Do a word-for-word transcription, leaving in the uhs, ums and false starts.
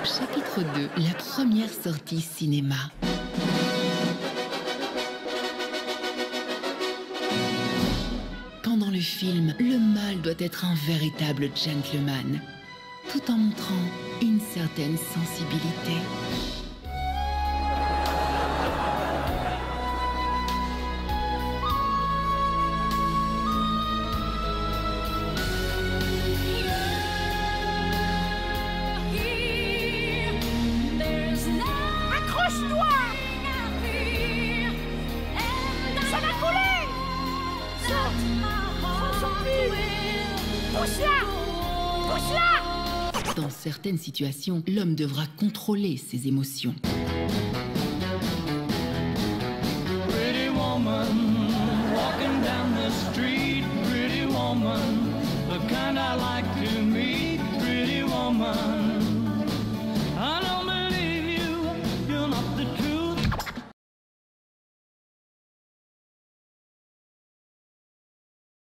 Chapitre deux. La première sortie cinéma. Pendant le film, le mâle doit être un véritable gentleman, tout en montrant une certaine sensibilité. Dans certaines situations, l'homme devra contrôler ses émotions. Pretty woman, walking down the street, pretty woman, the kind I like to meet, pretty woman.